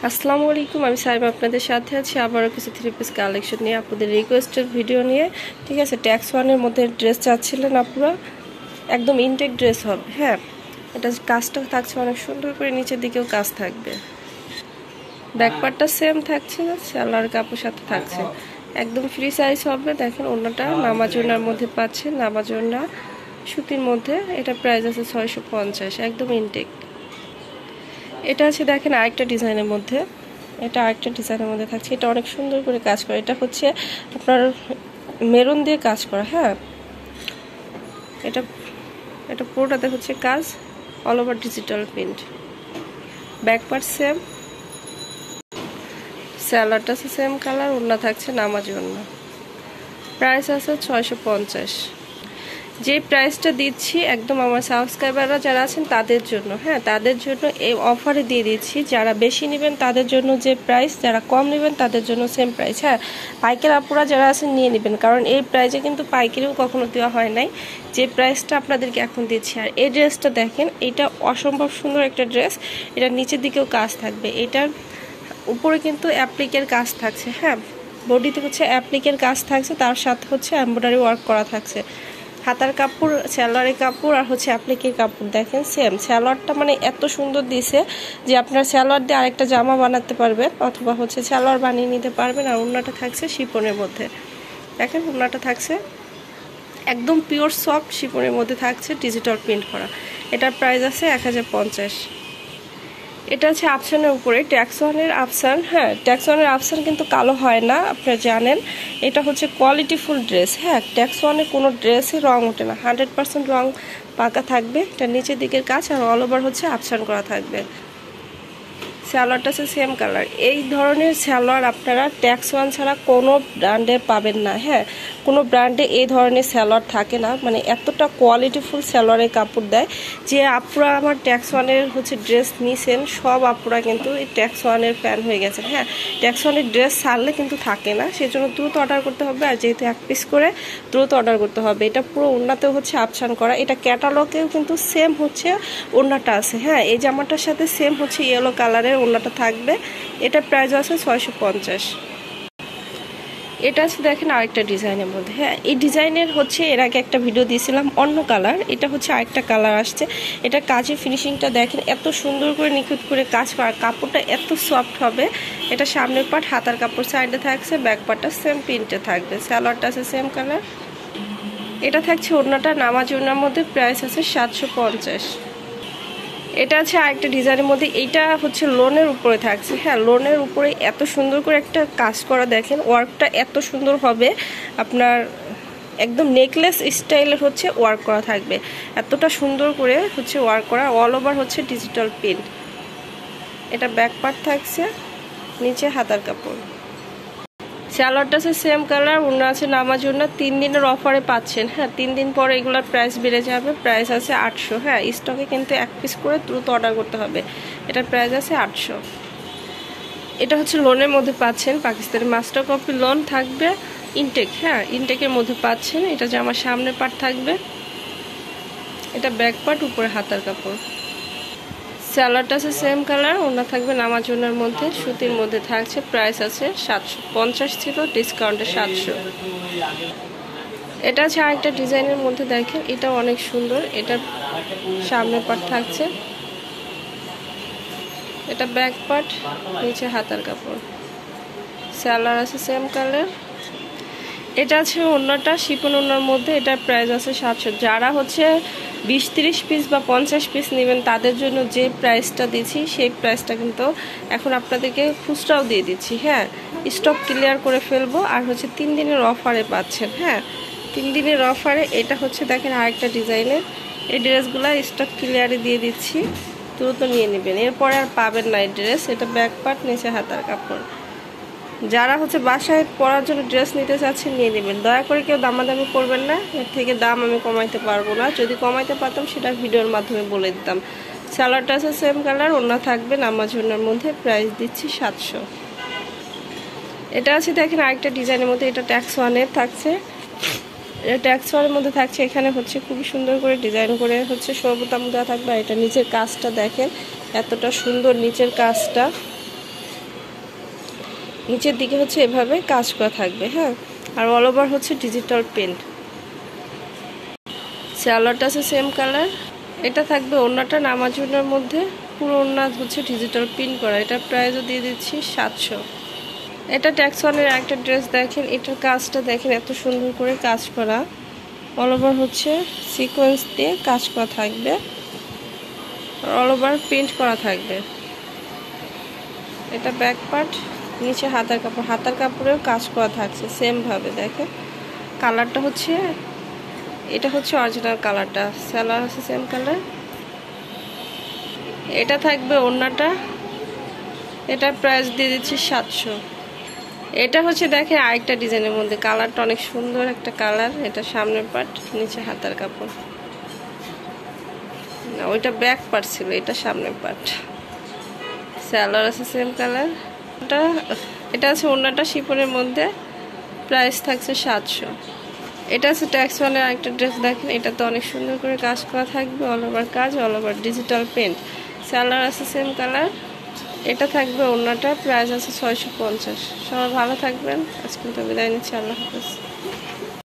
আসসালামু আলাইকুম, আমি সাইমা আপনাদের সাথে আছি আবারও কিছু থ্রি পিস কালেকশন নিয়ে, আপনাদের রিকোয়েস্টের ভিডিও নিয়ে। ঠিক আছে, ট্যাক্স ওয়ানের মধ্যে ড্রেস চাচ্ছিলেন আপনারা, একদম ইনটেক ড্রেস হবে। হ্যাঁ, এটা কাজটা থাকছে অনেক সুন্দর করে, নিচের দিকেও কাজ থাকবে, ব্যাকপার্টটা সেম থাকছে, সালোয়ার কাপড় সাথে থাকছে, একদম ফ্রি সাইজ হবে। দেখেন ওড়নাটা নামাজ ওড়নার মধ্যে পাচ্ছেন, নামাজ ওড়না সুতির মধ্যে। এটা প্রাইস আছে 650, একদম ইনটেক। এটা আছে দেখেন আরেকটা ডিজাইনের মধ্যে, এটা আরেকটা ডিজাইনের মধ্যে থাকছে। এটা অনেক সুন্দর করে কাজ করা, এটা হচ্ছে আপনার মেরুন দিয়ে কাজ করা। হ্যাঁ, এটা এটা পুরোটাতে হচ্ছে কাজ, all over digital print. Back part same, স্যালাডটা আছে সেম কালার, ওড়না থাকছে নামাজ ওড়না। প্রাইস আছে 650। যে প্রাইসটা দিচ্ছি একদম আমার সাবস্ক্রাইবাররা যারা আছেন তাদের জন্য। হ্যাঁ, তাদের জন্য এই অফারে দিয়ে দিচ্ছি। যারা বেশি নেবেন তাদের জন্য যে প্রাইস, যারা কম নেবেন তাদের জন্য সেম প্রাইস। হ্যাঁ, পাইকারি আপুরা যারা আছেন নিয়ে নেবেন, কারণ এই প্রাইসে কিন্তু পাইকারিও কখনো দেওয়া হয় নাই, যে প্রাইসটা আপনাদেরকে এখন দিচ্ছি। আর এই ড্রেসটা দেখেন, এটা অসম্ভব সুন্দর একটা ড্রেস। এটা নিচের দিকেও কাজ থাকবে, এটার উপরে কিন্তু অ্যাপ্লিকের কাজ থাকছে। হ্যাঁ, বডিতে হচ্ছে অ্যাপ্লিকের কাজ থাকছে, তার সাথে হচ্ছে এমব্রয়ডারি ওয়ার্ক করা থাকছে। হাতার কাপড়, সালোয়ারের কাপড় আর হচ্ছে অ্যাপ্লিকের কাপড় দেখেন সেম। সালোয়ারটা মানে এত সুন্দর দিছে যে আপনার সালোয়ার দিয়ে আরেকটা জামা বানাতে পারবেন, অথবা হচ্ছে সালোয়ার বানিয়ে নিতে পারবেন। আর ওড়নাটা থাকছে শিফনের মধ্যে, দেখেন ওড়নাটা থাকছে একদম পিওর সফট শিফনের মধ্যে থাকছে, ডিজিটাল প্রিন্ট করা। এটার প্রাইস আছে 1050। এটা হচ্ছে আফসানের উপরে, ট্যাক্স ওয়ানের আফসান। হ্যাঁ, ট্যাক্স ওয়ানের আফসান কিন্তু কালো হয় না, আপনারা জানেন। এটা হচ্ছে কোয়ালিটিফুল ড্রেস। হ্যাঁ, ট্যাক্স ওয়ানের কোনো ড্রেসই রং ওঠে না, 100% রং পাকা থাকবে। এটা নিচের দিকের কাজ আর অল ওভার হচ্ছে আফসান করা থাকবে। সালোয়ারটা আছে সেম কালার। এই ধরনের সালোয়ার আপনারা ট্যাক্স ওয়ান ছাড়া কোনো ব্র্যান্ডে পাবেন না। হ্যাঁ, কোনো ব্র্যান্ডে এই ধরনের সালোয়ার থাকে না, মানে এতটা কোয়ালিটিফুল সালোয়ারের কাপড় দেয়। যে আপুরা আমার ট্যাক্স ওয়ানের হচ্ছে ড্রেস নিছেন, সব আপুরা কিন্তু এই ট্যাক্স ওয়ানের ফ্যান হয়ে গেছেন। হ্যাঁ, ট্যাক্স ওয়ানের ড্রেস ছাড়লে কিন্তু থাকে না, সেজন্য দ্রুত অর্ডার করতে হবে। আর যেহেতু এক পিস করে দ্রুত অর্ডার করতে হবে। এটা পুরো ওড়নাতেও হচ্ছে আফসান করা, এটা ক্যাটালগেও কিন্তু সেম হচ্ছে ওড়নাটা আছে। হ্যাঁ, এই জামাটার সাথে সেম হচ্ছে ইয়েলো কালারের ওড়নাটা থাকবে। এটা প্রাইস আছে 650। এটা আছে দেখেন আরেকটা ডিজাইনের মধ্যে। হ্যাঁ, এই ডিজাইনের হচ্ছে এর আগে একটা ভিডিও দিয়েছিলাম অন্য কালার, এটা হচ্ছে আরেকটা কালার আসছে। এটা কাজের ফিনিশিংটা দেখেন, এত সুন্দর করে নিখুঁত করে কাজ করা, কাপড়টা এত সফট হবে। এটা সামনের পার্ট হাতার কাপড় সাইডে থাকছে, ব্যাক পার্টটা সেম প্রিন্টে থাকবে, সালোয়ারটা আছে সেম কালার। এটা থাকছে ওড়নাটা নামাজ ওড়নার মধ্যে, প্রাইস আছে 750। এটা আছে আরেকটা ডিজাইনের মধ্যে, এইটা হচ্ছে লোনের উপরে থাকছে। হ্যাঁ, লোনের উপরে এত সুন্দর করে একটা কাজ করা, দেখেন ওয়ার্কটা এত সুন্দর হবে, আপনার একদম নেকলেস স্টাইলের হচ্ছে ওয়ার্ক করা থাকবে। এতটা সুন্দর করে হচ্ছে ওয়ার্ক করা, অল ওভার হচ্ছে ডিজিটাল প্রিন্ট। এটা ব্যাক পার্ট থাকছে, নিচে হাতার কাপড়। সালোয়ারটা আছে সেম কালার, ওড়না আছে নামাজ ওড়না। 3 দিনের অফারে পাচ্ছেন। হ্যাঁ, 3 দিন পরে এগুলোর প্রাইস বেড়ে যাবে, প্রাইস আছে 800। হ্যাঁ, স্টকে কিন্তু এক পিস করে দ্রুত অর্ডার করতে হবে। এটার প্রাইস আছে 800। এটা হচ্ছে লোনের মধ্যে পাচ্ছেন, পাকিস্তানি মাস্টার কপি লোন থাকবে, ইনটেক। হ্যাঁ, ইনটেকের মধ্যে পাচ্ছেন। এটা যে আমার সামনের পার্ট থাকবে, এটা ব্যাক পার্ট, উপরে হাতার কাপড়। সালোয়ারটা আছে সেম কালার, ওড়না থাকবে নামাজ ওড়নার মধ্যে, সুতির মধ্যে থাকছে। প্রাইস আছে 750, ছিল ডিসকাউন্টে 700। এটা আছে আরেকটা ডিজাইনের মধ্যে, দেখেন এটা অনেক সুন্দর। এটা সামনের পার্ট থাকছে, এটা ব্যাক পার্ট, নিচে হাতার কাপড়। সালোয়ার আছে সেম কালার। এটা আছে ওড়নাটা শিফন ওড়নার মধ্যে, এটার প্রাইস আছে 700। যারা হচ্ছে 20-30 পিস বা 50 পিস নেবেন তাদের জন্য যে প্রাইসটা দিচ্ছি সেই প্রাইসটা কিন্তু এখন আপনাদেরকে খুচরাও দিয়ে দিচ্ছি। হ্যাঁ, স্টক ক্লিয়ার করে ফেলবো। আর হচ্ছে 3 দিনের অফারে পাচ্ছেন। হ্যাঁ, 3 দিনের অফারে। এটা হচ্ছে দেখেন আরেকটা ডিজাইনের, এই ড্রেসগুলো স্টক ক্লিয়ারে দিয়ে দিচ্ছি, দ্রুত নিয়ে নেবেন, এরপরে আর পাবেন না এই ড্রেস। এটা ব্যাক পার্ট, নিচে হাতার কাপড়। যারা হচ্ছে বাসায় পরার জন্য ড্রেস নিতে চাচ্ছেন নিয়ে নেবেন, দয়া করে কেউ দামাদামি করবেন না, এর থেকে দাম আমি কমাইতে পারবো না। যদি কমাইতে পারতাম সেটা ভিডিওর মাধ্যমে বলে দিতাম। সালোয়ারটা আছে সেম কালার, ওড়না থাকবে নামাজ ওড়নার মধ্যে, প্রাইস দিচ্ছি 700। এটা আছে দেখেন আরেকটা ডিজাইনের মধ্যে, এটা ট্যাক্স ওয়ানের থাকছে, এটা ট্যাক্স ওয়ানের মধ্যে থাকছে। এখানে হচ্ছে খুবই সুন্দর করে ডিজাইন করে হচ্ছে সবুতাম দেওয়া থাকবে। এটা নিচের কাজটা দেখেন, এতটা সুন্দর নিচের কাজটা, নিচের দিকে হচ্ছে এভাবে কাজ করা থাকবে। হ্যাঁ, আর অল ওভার হচ্ছে ডিজিটাল প্রিন্ট। সালোয়ারটা আছে সেম কালার। এটা থাকবে ওড়নাটা নামাজুনের মধ্যে, পুরো ওড়না হচ্ছে ডিজিটাল প্রিন্ট করা। এটার প্রাইসও দিয়ে দিচ্ছি 700। এটা ট্যাক্সনের একটা ড্রেস দেখেন, এটার কাজটা দেখেন, এত সুন্দর করে কাজ করা। অল ওভার হচ্ছে সিকোয়েন্স দিয়ে কাজ করা থাকবে, অল ওভার প্রিন্ট করা থাকবে। এটা ব্যাক পার্ট, নিচে হাতার কাপড়, হাতার কাপড়েও কাজ করা থাকছে সেম ভাবে। দেখেন কালারটা হচ্ছে, এটা হচ্ছে অরিজিনাল কালারটা। সালোয়ার আছে সেম কালার। এটা থাকবে ওড়নাটা, এটার প্রাইস দিয়ে দিচ্ছি 700। এটা হচ্ছে দেখেন আরেকটা ডিজাইনের মধ্যে, কালারটা অনেক সুন্দর একটা কালার। এটা সামনের পার্ট, নিচে হাতার কাপড়। না, ওইটা ব্যাক পার্ট ছিল, এটা সামনের পার্ট। সালোয়ার আছে সেম কালার। এটা আছে ওড়নাটা শিফনের মধ্যে, প্রাইস থাকছে 700। এটা আছে ট্যাক্স ওয়ানের একটা ড্রেস দেখেন, এটা তো অনেক সুন্দর করে কাজ করা থাকবে, অল ওভার কাজ, অল ওভার ডিজিটাল প্রিন্ট। সালোয়ার আছে সেম কালার। এটা থাকবে ওড়নাটা, প্রাইস আছে 650। সবাই ভালো থাকবেন, আজকে তো বিদায় নিচ্ছি, আল্লাহ হাফেজ।